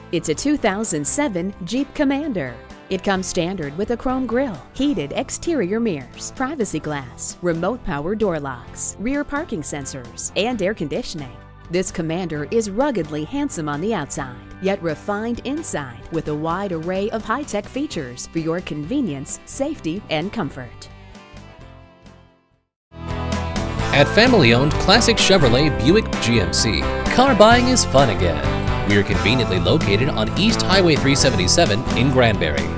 It's a 2007 Jeep Commander. It comes standard with a chrome grille, heated exterior mirrors, privacy glass, remote power door locks, rear parking sensors, and air conditioning. This Commander is ruggedly handsome on the outside, yet refined inside with a wide array of high-tech features for your convenience, safety, and comfort. At family-owned classic Chevrolet Buick GMC, car buying is fun again. We are conveniently located on East Highway 377 in Granbury.